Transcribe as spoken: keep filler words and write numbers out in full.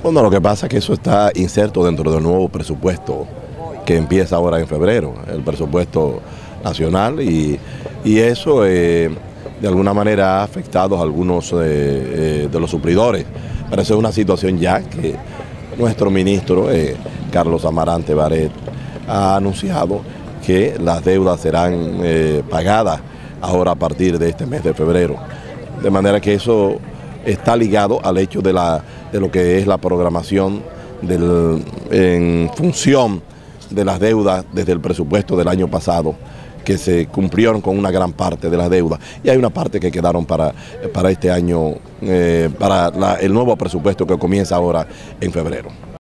Bueno, lo que pasa es que eso está inserto dentro del nuevo presupuesto que empieza ahora en febrero, el presupuesto nacional, y, y eso eh, de alguna manera ha afectado a algunos eh, eh, de los suplidores. Pero eso es una situación ya que nuestro ministro, eh, Carlos Amarante Baret, ha anunciado que las deudas serán eh, pagadas ahora a partir de este mes de febrero. De manera que eso está ligado al hecho de, la, de lo que es la programación del, en función de las deudas desde el presupuesto del año pasado, que se cumplieron con una gran parte de las deudas, y hay una parte que quedaron para, para este año, eh, para la, el nuevo presupuesto que comienza ahora en febrero.